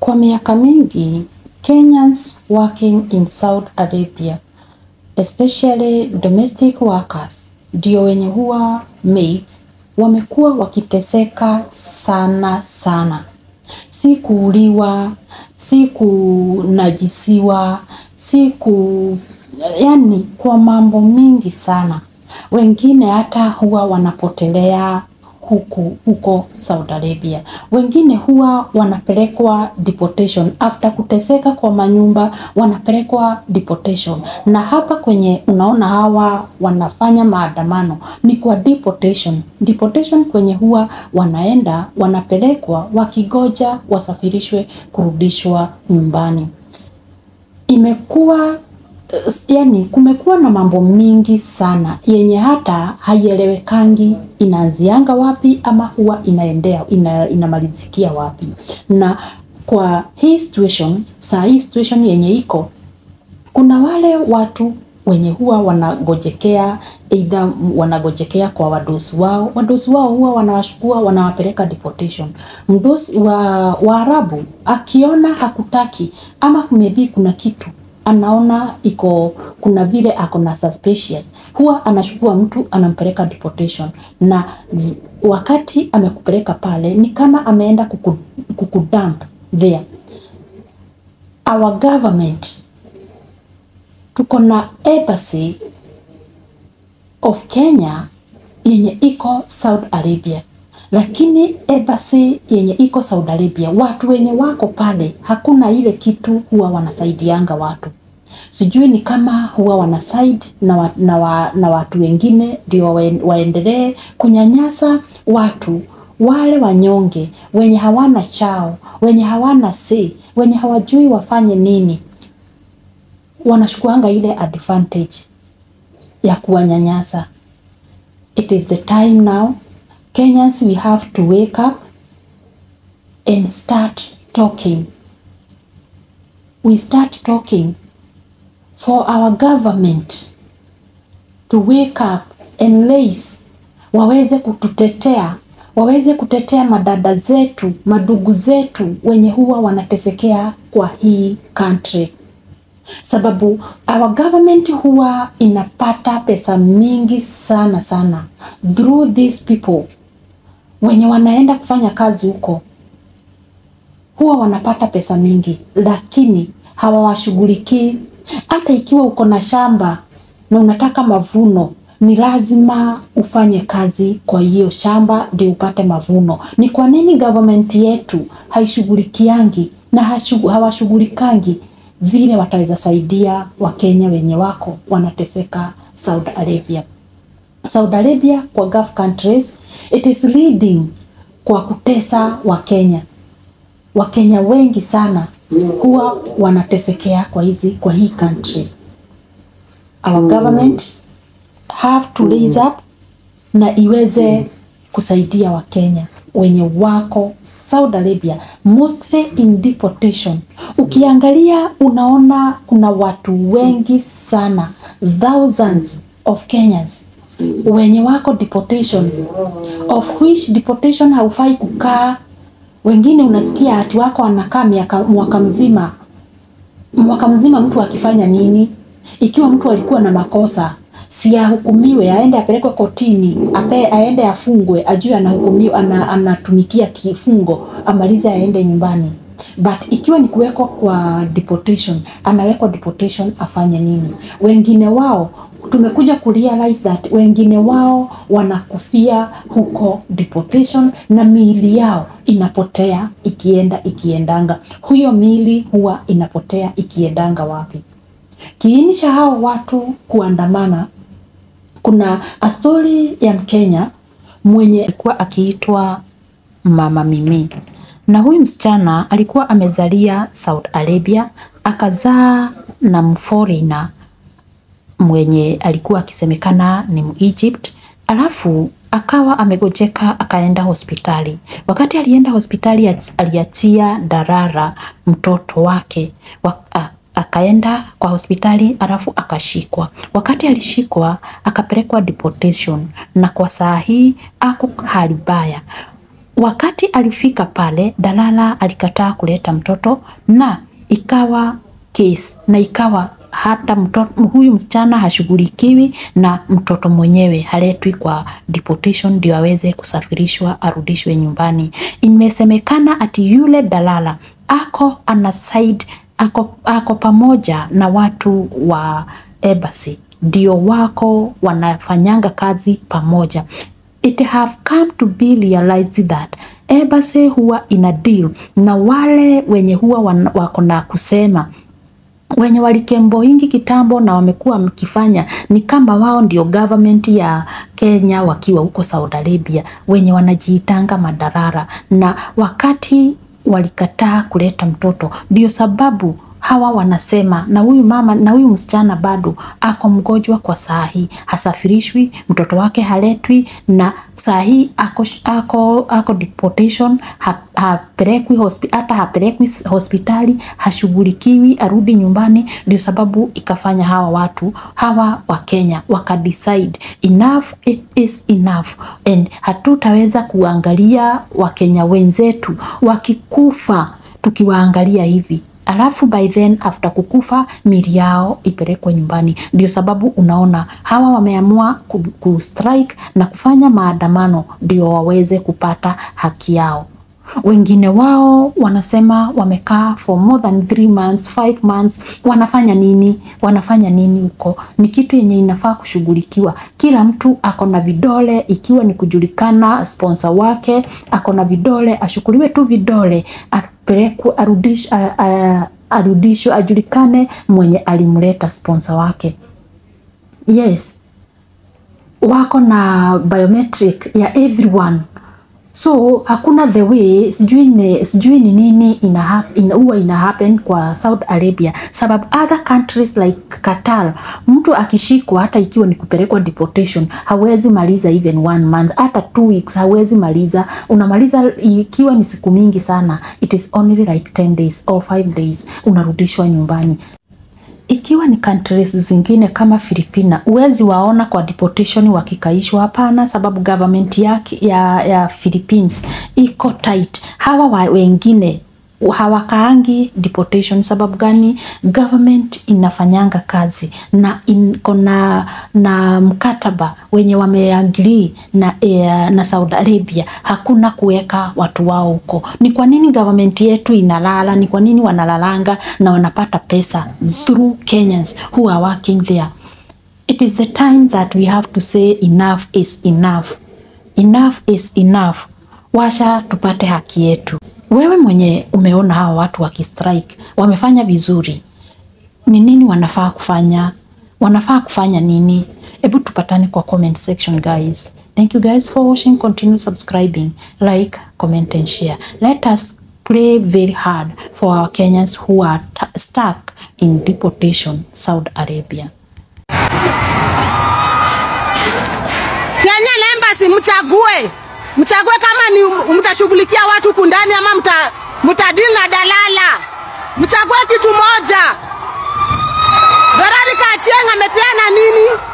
Kwa miaka mingi, Kenyans working in Saudi Arabia, especially domestic workers, ndio wenye huwa maids, wamekuwa wakiteseka sana sana. Si kuuliwa, si kunajisiwa, yani kwa mambo mingi sana. Wengine hata huwa wanapotelea huko Saudi Arabia. Wengine huwa wanapelekwa deportation. After kuteseka kwa manyumba, wanapelekwa deportation. Na hapa kwenye unaona hawa wanafanya maandamano ni kwa deportation. Deportation kwenye huwa wanaenda, wanapelekwa, wakigoja, wasafirishwe, kurudishwa nyumbani. Yani kumekuwa na mambo mingi sana yenye hata haielewekangi inaanzianga wapi ama huwa inamalizikia wapi. Na kwa hii situation yenye iko, kuna wale watu wenye huwa wanagojekea, either wanagojekea kwa wadosi wao. Wadosi wao huwa wanawashukua, wanawapeleka deportation. Mdosi wa Arabu akiona hakutaki ama maybe kuna kitu anaona kuna vile akona suspicious, huwa anachukua mtu anampeleka deportation. Na wakati amekupeleka pale ni kama ameenda kukudump there. Our government, tuko na embassy of Kenya yenye iko Saudi Arabia, lakini embassy yenye iko Saudi Arabia, watu wenye wako pale hakuna ile kitu huwa wanasaidianga watu. Sijui ni kama huwa wanasaid na watu wengine ndio waendelee kunyanyasa watu wale wanyonge, wenye hawana chao, wenye hawana say, wenye hawajui wafanye nini. Wanashukuanga ile advantage ya kuwanyanyasa. It is the time now. Kenyans, we have to wake up and start talking. We start talking for our government to wake up and raise, waweze kututetea, waweze kutetea madada zetu, madugu zetu wenye huwa wanatesekea kwa hii country. Sababu our government huwa inapata pesa mingi sana sana through these people wenye wanaenda kufanya kazi huko. Huwa wanapata pesa mingi, lakini hawawashughulikii. Hata ikiwa uko na shamba na unataka mavuno, ni lazima ufanye kazi kwa hiyo shamba ndio upate mavuno. Ni kwa nini government yetu haishughulikiangi na hawashughulikangi vile wataweza saidia Wakenya wenye wako wanateseka Saudi Arabia? Saudi Arabia kwa Gulf countries, it is leading kwa kutesa Wakenya. Wakenya wengi sana huwa wanatesekea kwa hii country. Our government have to raise up na iweze kusaidia Wakenya wenye wako Saudi Arabia, mostly in deportation. Ukiangalia unaona kuna watu wengi sana, thousands of Kenyans wenye wako deportation, of which deportation haufai kukaa. Wengine unasikia ati wako anakaa mwaka mzima. Mwaka mzima mtu akifanya nini? Ikiwa mtu alikuwa na makosa, si ahukumiwe, aende apelekwe kotini, aende afungwe, ajue anahukumiwa, anatumikia kifungo, amalize aende nyumbani. But ikiwa ni kuwekwa kwa deportation, anawekwa deportation afanye nini? Wengine wao tumekuja kurealize that wengine wao wanakufia huko deportation na miili yao inapotea ikiendanga. Huyo miili huwa inapotea ikiendanga wapi? Kiini cha hao watu kuandamana, kuna a story ya Mkenya mwenye alikuwa akiitwa Mama Mimi. Na huyu msichana alikuwa amezalia Saudi Arabia, akazaa na mforeigner mwenye alikuwa akisemekana ni Egypt. Alafu akawa amegojeka, akaenda hospitali. Wakati alienda hospitali aliachia darara mtoto wake. Akaenda kwa hospitali, alafu akashikwa. Wakati alishikwa akapelekwa deportation, na kwa saa hii ako hali mbaya. Wakati alifika pale, dalala alikataa kuleta mtoto na ikawa case, na ikawa hata mtoto huyu msichana hashughulikiwi na mtoto mwenyewe haletwi kwa deportation ndio aweze kusafirishwa arudishwe nyumbani. Imesemekana ati yule dalala ako ana side, ako pamoja na watu wa embassy, ndio wako wanafanyanga kazi pamoja. It have come to be realized that embassy huwa ina deal na wale wenye huwa wako na kusema, wenye walikembo hingi kitambo na wamekuwa mkifanya ni kama wao ndio government ya Kenya wakiwa huko Saudi Arabia, wenye wanajiitanga madarara, na wakati walikataa kuleta mtoto ndio sababu hawa wanasema na huyu mama na huyu msichana bado ako mgonjwa kwa saa hii, hasafirishwi, mtoto wake haletwi, na saa hii ako deportation, hapelekwi hospitali, hashughulikiwi, arudi nyumbani. Ndio sababu ikafanya hawa watu hawa wa Kenya wakadecide enough, it is enough, and hatutaweza kuangalia Wakenya wenzetu wakikufa tukiwaangalia hivi, alafu by then after kukufa mili yao ipelekwe nyumbani. Ndio sababu unaona hawa wameamua kustrike na kufanya maandamano ndio waweze kupata haki yao. Wengine wao wanasema wamekaa for more than 3 months, 5 months. Wanafanya nini? Wanafanya nini huko? Ni kitu yenye inafaa kushughulikiwa. Kila mtu ako na vidole, ikiwa ni kujulikana sponsor wake ako na vidole, ashukuliwe tu vidole, apelekwe, arudishwe, ajulikane mwenye alimleta sponsor wake. Yes, wako na biometric ya everyone. So hakuna the way, sijui ni nini huwa ina happen kwa Saudi Arabia, sababu other countries like Qatar, mtu akishikwa hata ikiwa ni kupelekwa deportation hawezi maliza even 1 month, hata 2 weeks hawezi maliza. Unamaliza ikiwa ni siku mingi sana, it is only like 10 days or 5 days unarudishwa nyumbani. Ikiwa ni countries zingine kama Filipina, uwezi waona kwa deportation wakikaishwa, hapana, sababu government ya Philippines iko tight. Hawa wengine hawakaangi deportation. Sababu gani? Government inafanyanga kazi na iko na mkataba wenye wameagree na Saudi Arabia, hakuna kuweka watu wao huko. Ni kwa nini government yetu inalala? Ni kwa nini wanalalanga na wanapata pesa through Kenyans who are working there? It is the time that we have to say enough is enough. Enough is enough. Washa tupate haki yetu. Wewe mwenye umeona hawa watu wakistrike wamefanya vizuri, ni nini wanafaa kufanya? Wanafaa kufanya nini? Hebu tupatane kwa comment section guys. Thank you guys for watching. Continue subscribing, like, comment and share. Let us pray very hard for our Kenyans who are stuck in deportation Saudi Arabia. Kenya Embassy mchague kama ni mtashughulikia watu kundani ama mtadili na dalala. Mchague kitu moja. Veronica Achieng' amepeana nini?